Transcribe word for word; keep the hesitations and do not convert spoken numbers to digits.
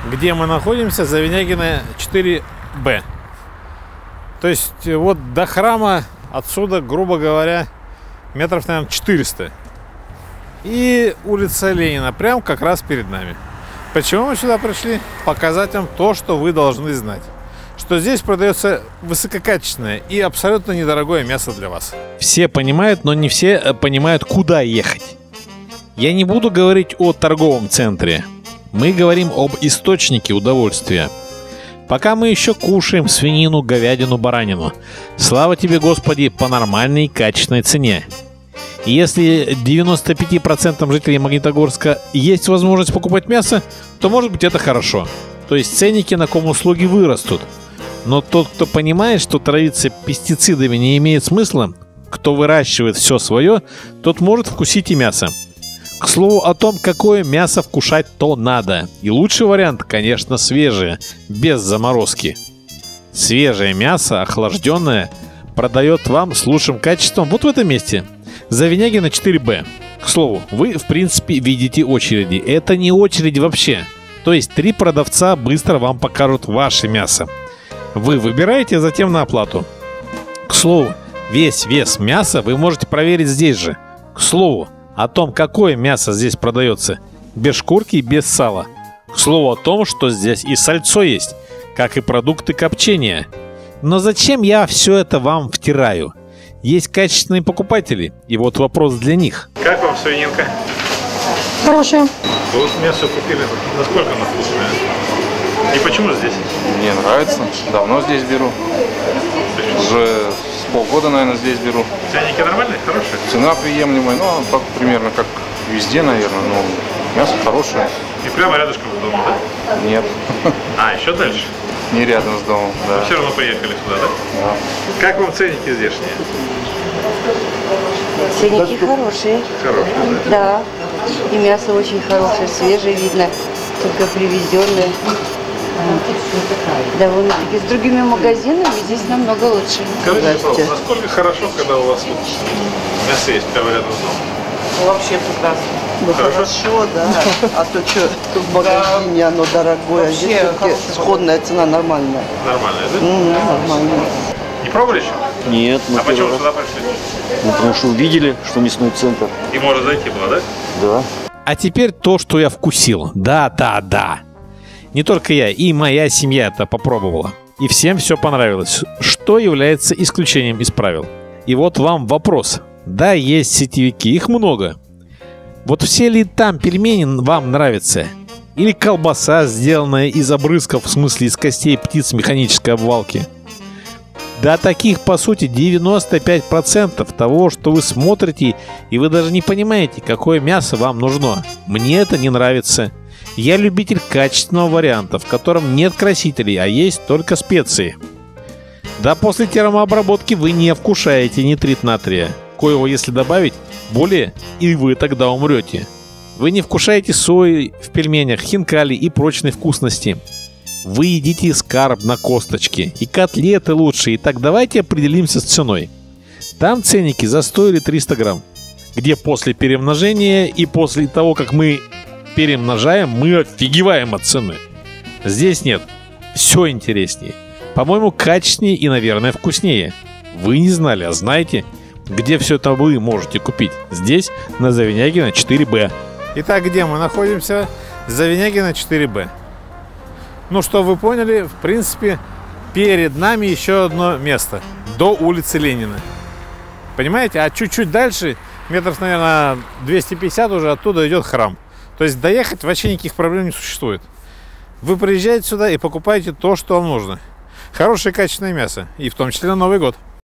где мы находимся, Завинягина четыре бэ. То есть вот до храма отсюда, грубо говоря, метров, наверное, четыреста. И улица Ленина прям как раз перед нами. Почему мы сюда пришли? Показать вам то, что вы должны знать. Что здесь продается высококачественное и абсолютно недорогое мясо для вас. Все понимают, но не все понимают, куда ехать. Я не буду говорить о торговом центре. Мы говорим об источнике удовольствия. Пока мы еще кушаем свинину, говядину, баранину. Слава тебе, Господи, по нормальной качественной цене. И если девяноста пяти процентам жителей Магнитогорска есть возможность покупать мясо, то может быть это хорошо. То есть ценники на ком-услуги вырастут. Но тот, кто понимает, что травиться пестицидами не имеет смысла, кто выращивает все свое, тот может вкусить и мясо. К слову о том, какое мясо вкушать то надо. И лучший вариант, конечно, свежее, без заморозки. Свежее мясо, охлажденное, продает вам с лучшим качеством вот в этом месте. Завинягина четыре бэ. К слову, вы в принципе видите очереди. Это не очередь вообще. То есть три продавца быстро вам покажут ваше мясо. Вы выбираете, а затем на оплату. К слову, весь вес мяса вы можете проверить здесь же. К слову, о том, какое мясо здесь продается. Без шкурки и без сала. К слову о том, что здесь и сальцо есть, как и продукты копчения. Но зачем я все это вам втираю? Есть качественные покупатели, и вот вопрос для них. Как вам свининка? Хорошая. Вот мясо купили. Насколько она вкусная? И почему здесь? Мне нравится. Давно здесь беру. Уже с полгода, наверное, здесь беру. Ценники нормальные, хорошие? Цена приемлемая, ну, так примерно как везде, наверное. Но мясо хорошее. И прямо рядышком с домом, да? Нет. А, еще дальше? Не рядом с домом, да. Но все равно приехали сюда, да? Да. Как вам ценники здешние? Ценники хорошие. Хорошие, да? Да. И мясо очень хорошее, свежее видно, только привезенное. Довольно-таки с другими магазинами здесь намного лучше. Скажите, пожалуйста, насколько хорошо, когда у вас вот мясо есть прямо рядом с домом? Вообще прекрасно. Ну хорошо, да. А то что, тут в магазине оно дорогое, а здесь все-таки сходная цена нормальная. Нормальная, да? Mm, нормально. Не пробовали еще? Нет. А почему сюда пришли? Ну, потому что увидели, что мясной центр. И можно зайти было, да? Да. А теперь то, что я вкусил. Да, да, да. Не только я, и моя семья это попробовала. И всем все понравилось, что является исключением из правил. И вот вам вопрос. Да, есть сетевики, их много. Вот все ли там пельмени вам нравятся? Или колбаса, сделанная из обрызков, в смысле из костей птиц механической обвалки? Да, таких по сути девяносто пять процентов того, что вы смотрите, и вы даже не понимаете, какое мясо вам нужно. Мне это не нравится. Я любитель качественного варианта, в котором нет красителей, а есть только специи. Да, после термообработки вы не вкушаете нитрит натрия, коего если добавить более, и вы тогда умрете. Вы не вкушаете сои в пельменях, хинкали и прочной вкусности. Вы едите скарб на косточке и котлеты лучше. И так давайте определимся с ценой. Там ценники за сто или триста грамм, где после перемножения и после того, как мы перемножаем, мы офигеваем от цены. Здесь нет. Все интереснее. По-моему, качественнее и, наверное, вкуснее. Вы не знали, а знаете, где все это вы можете купить? Здесь, на Завинягина четыре бэ. Итак, где мы находимся? Завинягина четыре бэ. Ну, что вы поняли, в принципе, перед нами еще одно место. До улицы Ленина. Понимаете? А чуть-чуть дальше, метров, наверное, двести пятьдесят уже, оттуда идет храм. То есть доехать вообще никаких проблем не существует. Вы приезжаете сюда и покупаете то, что вам нужно. Хорошее качественное мясо. И в том числе на Новый год.